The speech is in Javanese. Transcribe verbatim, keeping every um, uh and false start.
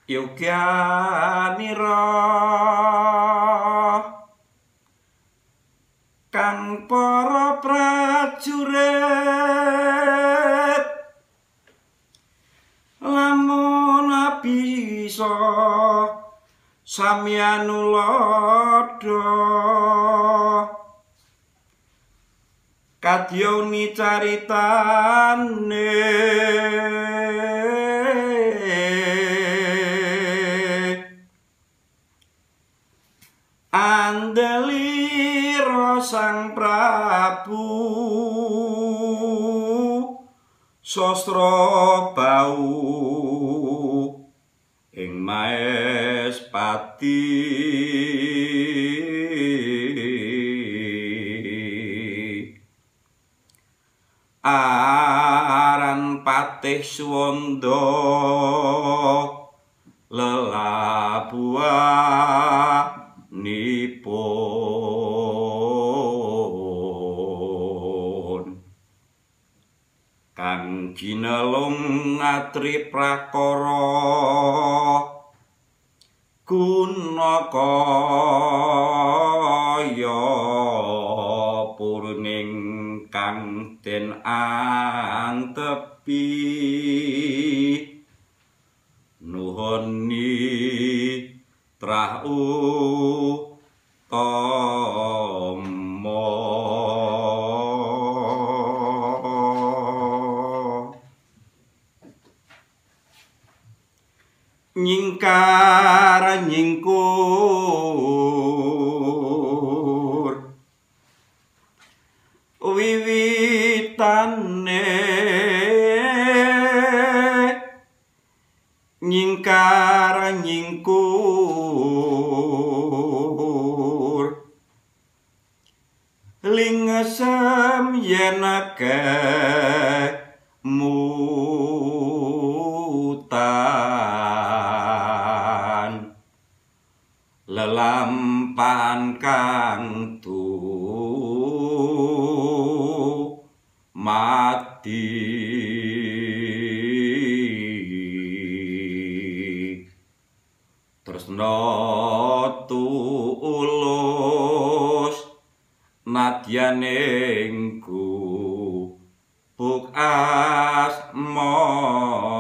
Yogyanira kang para prajurit lamun bisa samyan uladha kadyoni caritane andelira Sang Prabu sastra bau ing Maespati aran Patih Suwanda lelabuhanipun kang ginelung ngatri prakara Gunakaya purning kang den antepi nuhuni trah utama nyingkar nyingkur wiwitane nyingkar nyingkur lingesem yen akeh mutan lelampahan kang tu mati tresna tulus nadyanengku buk asmara